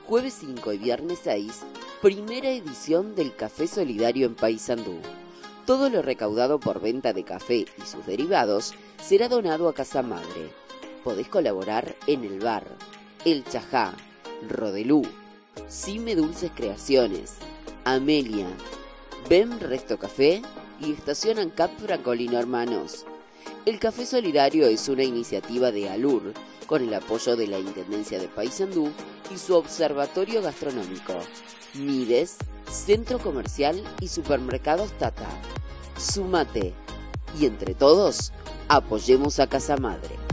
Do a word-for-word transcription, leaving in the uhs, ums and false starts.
jueves cinco y viernes seis, primera edición del Café Solidario en Paysandú. Todo lo recaudado por venta de café y sus derivados será donado a Casa Madre. Podés colaborar en el bar El Chajá, Rodelú, Cime Dulces Creaciones, Amelia, Bem Resto Café y Estación ANCAP Francolino Hermanos. El Café Solidario es una iniciativa de ALUR con el apoyo de la Intendencia de Paysandú y su Observatorio Gastronómico, Mides, Centro Comercial y Supermercados Tata. Súmate y entre todos apoyemos a Casa Madre.